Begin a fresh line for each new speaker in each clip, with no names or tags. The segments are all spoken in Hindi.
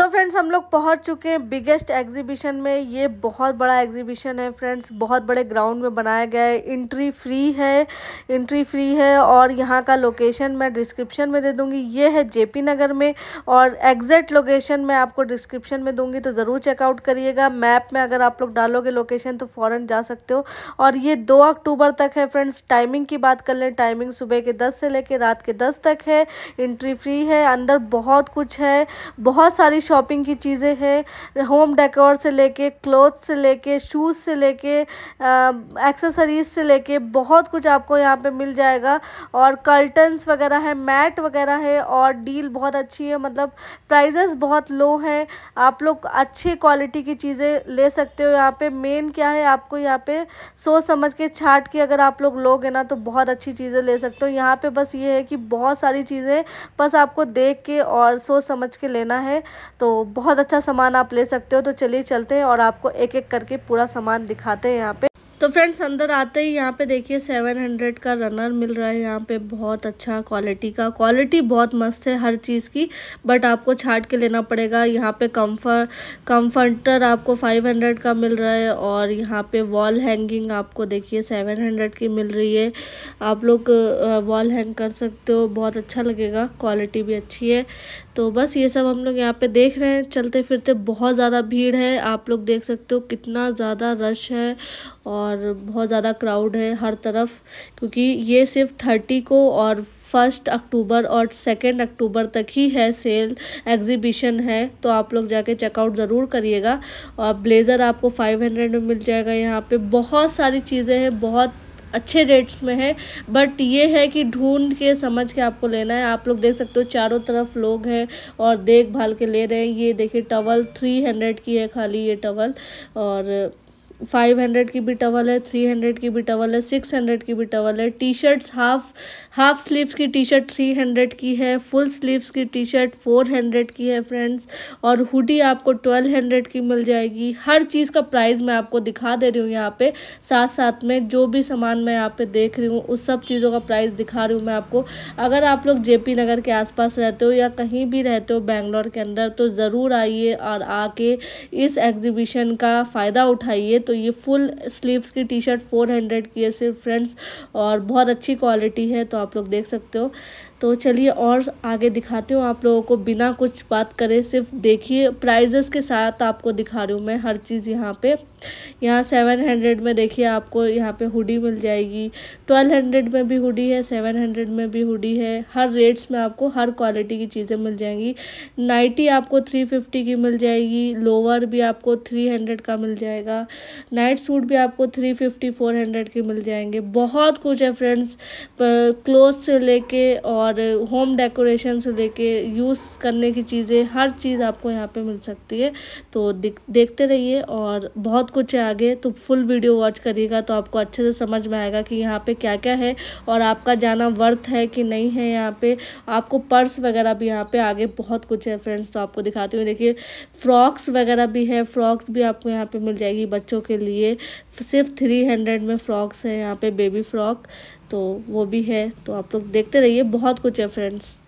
तो फ्रेंड्स हम लोग पहुंच चुके हैं बिगेस्ट एग्जीबिशन में। ये बहुत बड़ा एग्जीबिशन है फ्रेंड्स, बहुत बड़े ग्राउंड में बनाया गया है। एंट्री फ्री है और यहाँ का लोकेशन मैं डिस्क्रिप्शन में दे दूँगी। ये है जेपी नगर में और एग्जैक्ट लोकेशन मैं आपको डिस्क्रिप्शन में दूँगी, तो ज़रूर चेकआउट करिएगा। मैप में अगर आप लोग डालोगे लोकेशन तो फ़ौरन जा सकते हो। और ये 2 अक्टूबर तक है फ्रेंड्स। टाइमिंग की बात कर लें, टाइमिंग सुबह के 10 से लेकर रात के 10 तक है। एंट्री फ्री है। अंदर बहुत कुछ है, बहुत सारी शॉपिंग की चीज़ें हैं। होम डेकोर से लेके, क्लोथ से लेके, शूज़ से लेके, एक्सेसरीज से लेके बहुत कुछ आपको यहाँ पे मिल जाएगा। और कर्टन्स वगैरह है, मैट वगैरह है और डील बहुत अच्छी है, मतलब प्राइजेस बहुत लो हैं। आप लोग अच्छी क्वालिटी की चीज़ें ले सकते हो। यहाँ पे मेन क्या है, आपको यहाँ पे सोच समझ के छाट के अगर आप लोग लोगे ना तो बहुत अच्छी चीज़ें ले सकते हो। यहाँ पे बस ये है कि बहुत सारी चीज़ें बस आपको देख के और सोच समझ के लेना है, तो बहुत अच्छा सामान आप ले सकते हो। तो चलिए चलते हैं और आपको एक एक करके पूरा सामान दिखाते हैं यहाँ पे। तो फ्रेंड्स अंदर आते ही यहाँ पे देखिए 700 का रनर मिल रहा है। यहाँ पे बहुत अच्छा क्वालिटी बहुत मस्त है हर चीज़ की, बट आपको छाट के लेना पड़ेगा। यहाँ पे कम्फर्टर आपको 500 का मिल रहा है और यहाँ पे वॉल हैंगिंग आपको देखिए 700 की मिल रही है। आप लोग वॉल हैंग कर सकते हो, बहुत अच्छा लगेगा, क्वालिटी भी अच्छी है। तो बस ये सब हम लोग यहाँ पे देख रहे हैं। चलते फिरते बहुत ज़्यादा भीड़ है, आप लोग देख सकते हो कितना ज़्यादा रश है और बहुत ज़्यादा क्राउड है हर तरफ, क्योंकि ये सिर्फ 30 को और 1 अक्टूबर और 2 अक्टूबर तक ही है सेल एग्जीबिशन है। तो आप लोग जाके चेकआउट ज़रूर करिएगा। और ब्लेज़र आपको 500 में मिल जाएगा। यहाँ पे बहुत सारी चीज़ें हैं, बहुत अच्छे रेट्स में है, बट ये है कि ढूंढ के समझ के आपको लेना है। आप लोग देख सकते हो चारों तरफ लोग हैं और देखभाल के ले रहे हैं। ये देखिए टवल 300 की है खाली ये टवल, और 500 की भी टवल है, 300 की भी टवल है, 600 की भी टवल है। टी शर्ट्स हाफ स्लीव्स की टी शर्ट 300 की है, फुल स्लीव्स की टी शर्ट 400 की है फ्रेंड्स। और हुडी आपको 1200 की मिल जाएगी। हर चीज़ का प्राइस मैं आपको दिखा दे रही हूँ यहाँ पे, साथ साथ में जो भी सामान मैं यहाँ पे देख रही हूँ उस सब चीज़ों का प्राइस दिखा रही हूँ मैं आपको। अगर आप लोग जेपी नगर के आसपास रहते हो या कहीं भी रहते हो बेंगलोर के अंदर, तो ज़रूर आइए और आके इस एग्जीबिशन का फ़ायदा उठाइए। तो ये फुल स्लीव्स की टी शर्ट 400 की है सिर्फ फ्रेंड्स, और बहुत अच्छी क्वालिटी है, तो आप लोग देख सकते हो। तो चलिए और आगे दिखाती हूँ आप लोगों को, बिना कुछ बात करे सिर्फ देखिए। प्राइजेस के साथ आपको दिखा रही हूँ मैं हर चीज़। यहाँ 700 में देखिए आपको यहाँ पे हुडी मिल जाएगी, 1200 में भी हुडी है, 700 में भी हुडी है। हर रेट्स में आपको हर क्वालिटी की चीज़ें मिल जाएंगी। नाइटी आपको 350 की मिल जाएगी, लोअर भी आपको 300 का मिल जाएगा, नाइट सूट भी आपको 350-400 के मिल जाएंगे। बहुत कुछ है फ्रेंड्स, क्लोथ से लेके और होम डेकोरेशन से लेके यूज़ करने की चीज़ें, हर चीज़ आपको यहाँ पे मिल सकती है। तो देखते रहिए और बहुत कुछ है आगे, तो फुल वीडियो वॉच करिएगा तो आपको अच्छे से समझ में आएगा कि यहाँ पे क्या क्या है और आपका जाना वर्थ है कि नहीं है। यहाँ पे आपको पर्स वगैरह भी, यहाँ पे आगे बहुत कुछ है फ्रेंड्स, तो आपको दिखाती हूँ। देखिए फ्रॉक्स वगैरह भी है, फ्रॉक्स भी आपको यहाँ पे मिल जाएगी बच्चों के लिए। सिर्फ 300 में फ्रॉक्स है यहाँ पे, बेबी फ्रॉक, तो वो भी है। तो आप लोग देखते रहिए, बहुत कुछ है फ्रेंड्स।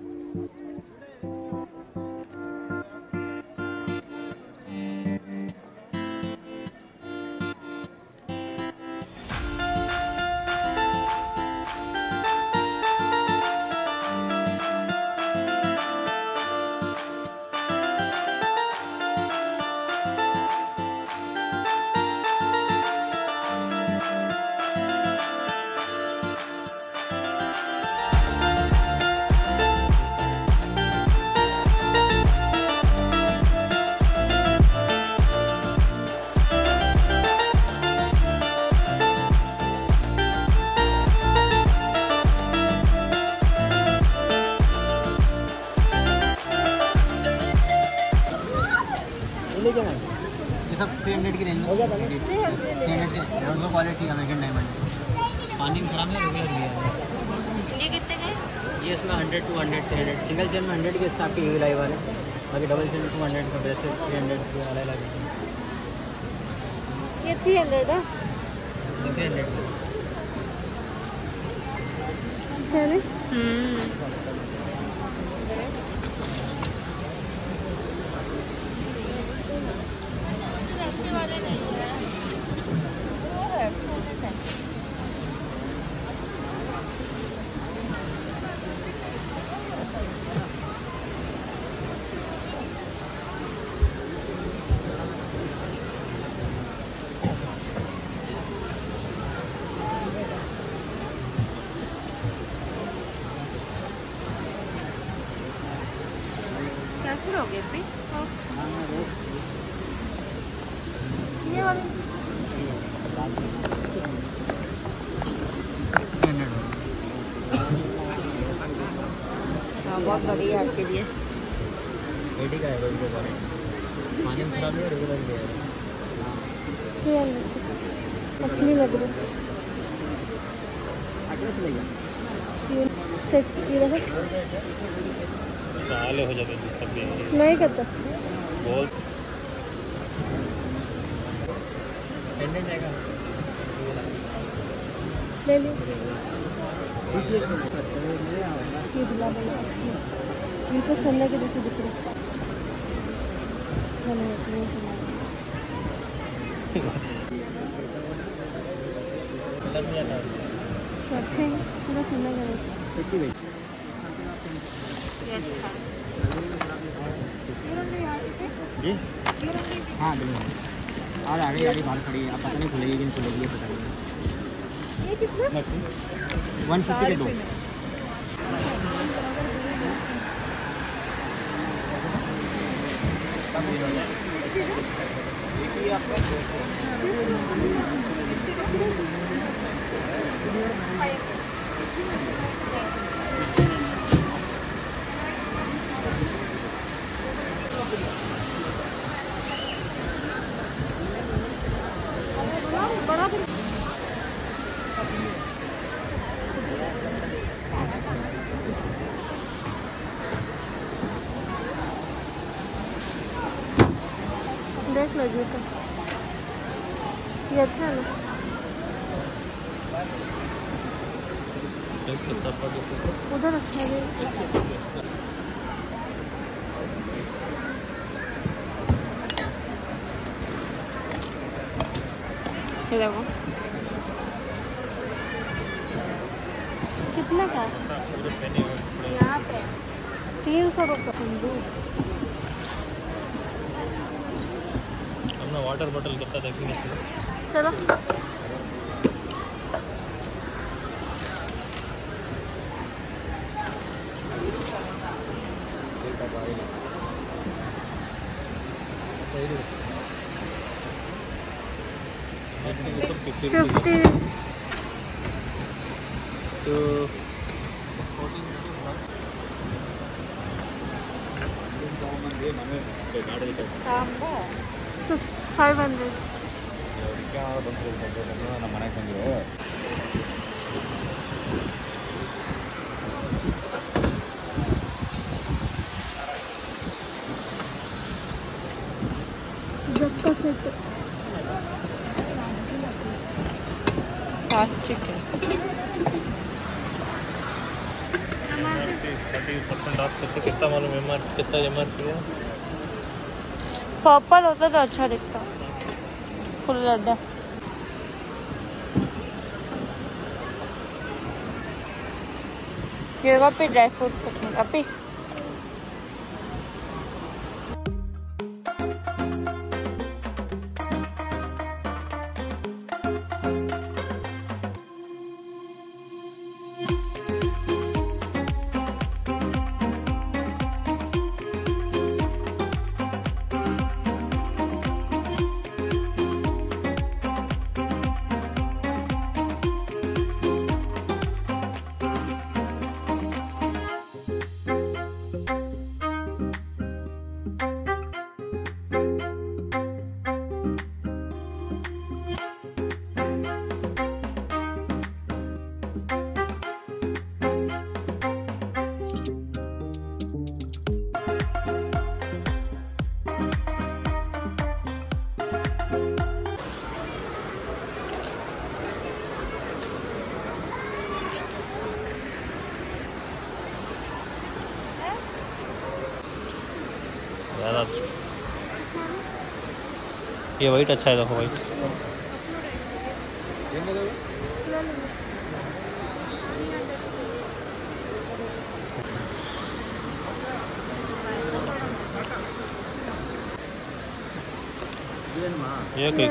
ये सब 300 की रेंज में 300 की क्वालिटी अमेरिकन डायमंड। पानी में खराब नहीं रेगुलर भी है।
ये कितने का है?
ये इसमें 100, 200, 300, सिंगल चेन में 100 के इसका आपकी ये लाइव वाले, बाकी डबल चेन 200 का ब्रेसलेट 300 के अलग अलग।
ये 300 है?
300
अच्छा। 마시러게 삐? ये वाली बहुत बढ़िया आपके लिए।
एटी का है रोज को पानी में खराब नहीं रेगुलर भी है।
असली लग रहा
है हो जाते
नहीं करता
बहुत पेंडेंट आएगा
ले ली इनको सुनने के जैसे दिख रहे अच्छे हैं पूरा सुनने के जैसे।
जी हाँ बिल्कुल आज आगे गाड़ी बाहर खड़ी है। अब पता नहीं खुलेगी कि नहीं खुलेगी ये पता नहीं।
ये कितना?
150 के दो।
बड़ा
देख लो जूता ये अच्छा है ना। उधर अच्छा है
ये देखो
कितने का?
यहाँ पे
300 रुपये।
हमने वाटर बॉटल कितना देखेंगे
चलो $50
तो
500
ನಮ್ಮ ಮನೆಗೆ ಬಂದರು
जक्का सेट
फास्ट चिकन
30% ऑफ करके कितना मालूम कितना MRP है।
पर्पल होता तो अच्छा दिखता फुल लड्डा। ये कॉपी ड्राई फ्रूट्स रखने कॉपी
ये वाइट अच्छा है देखो वाइट ये कोई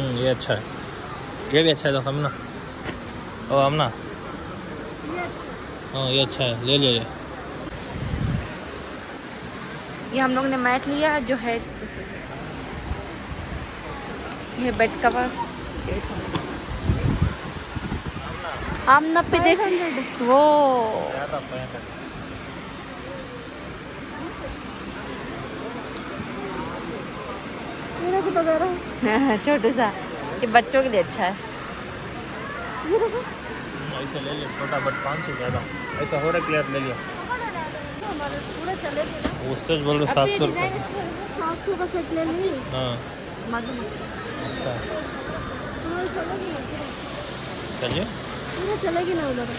ये अच्छा है, ये भी अच्छा है। तो हम ना ओ हम ना हाँ ये अच्छा है, ले ले।
ये हम लोग ने मैट लिया जो है, ये बेड कवर। आमना पे देख वो छोटू सा, ये बच्चों के लिए अच्छा है।
ऐसे ले ले छोटा, बट 500 ज़्यादा ऐसा हो रहा है। क्लियर ले लिया, उससे बोल रहे 700 रुपये।
700 का सेट ले ली।
हाँ अच्छा चलिए
चलेगी ना उधर।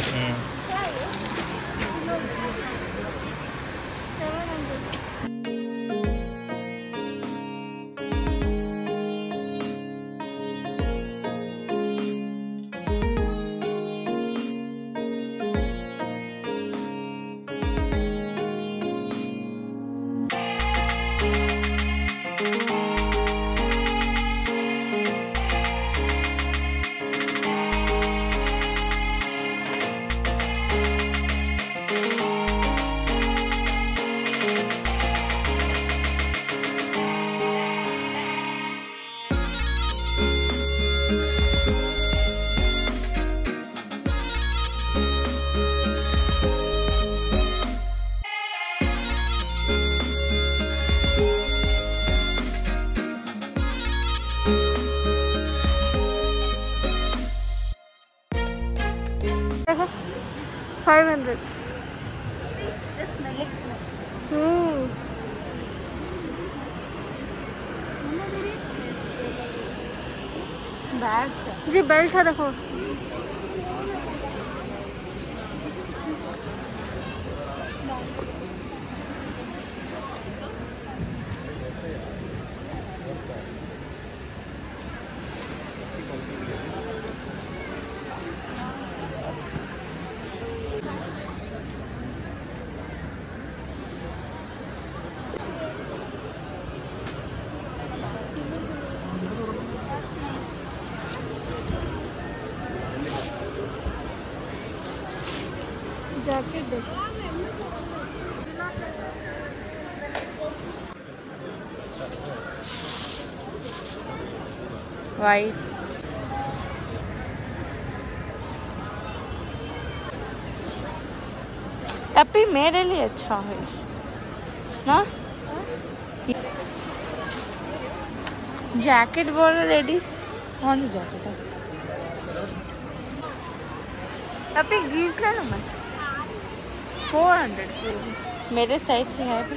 देखो 500।
बैग
जी बेल्ट है देखो। जैकेट देखो।
वाइट अभी मेरे लिए अच्छा है ना। जैकेट बोलो लेडीज, कौन सी जैकेट है? अभी जीन्स ले लो मैं 400 की, मेरे साइज की है भी।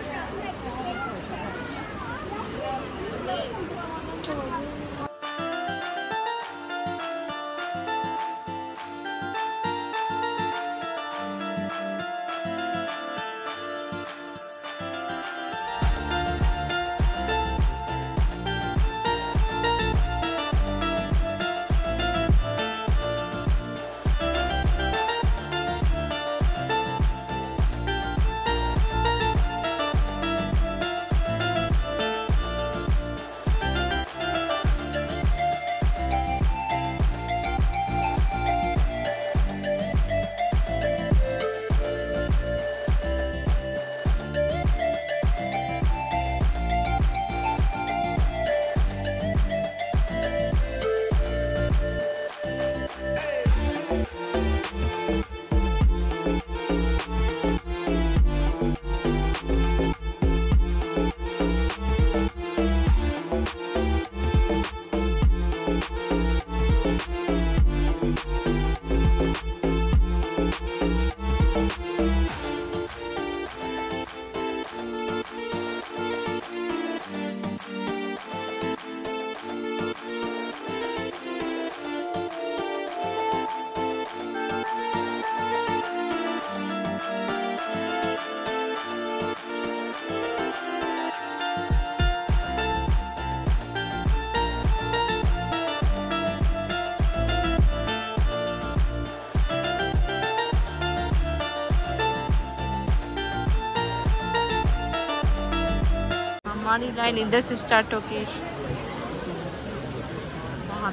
हमारी लाइन इधर से स्टार्ट होके वहाँ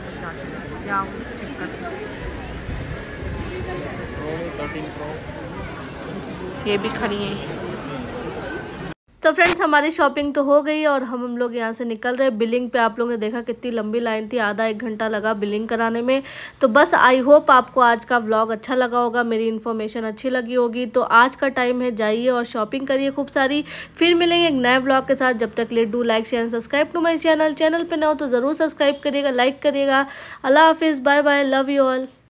जाओ दिक्कत। ये भी खड़ी है।
तो फ्रेंड्स हमारी शॉपिंग तो हो गई और हम लोग यहाँ से निकल रहे। बिलिंग पे आप लोगों ने देखा कितनी लंबी लाइन थी, आधा 1 घंटा लगा बिलिंग कराने में। तो बस आई होप आपको आज का व्लॉग अच्छा लगा होगा, मेरी इन्फॉर्मेशन अच्छी लगी होगी। तो आज का टाइम है, जाइए और शॉपिंग करिए खूब सारी। फिर मिलेंगे एक नए व्लॉग के साथ। जब तक ले do like share subscribe to my channel. Channel पर ना हो तो ज़रूर सब्सक्राइब करिएगा, लाइक करिएगा। अल्लाह हाफिज़, bye bye, love you all.